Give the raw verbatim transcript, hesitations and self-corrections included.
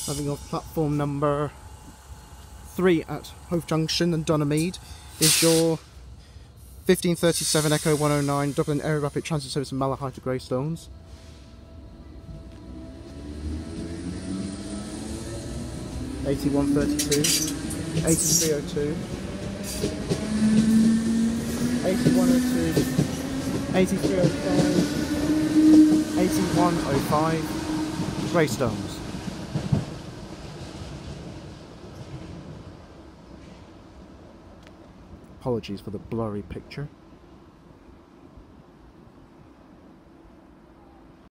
Having off platform number three at Howth Junction and Donaghmede is your fifteen thirty-seven Echo one oh nine Dublin Area Rapid Transit Service from Malahide to Greystones. eighty-one thirty-two, eighty-three oh two, eighty-one oh two, eighty-three oh five, eighty-one oh five, Greystones. Apologies for the blurry picture.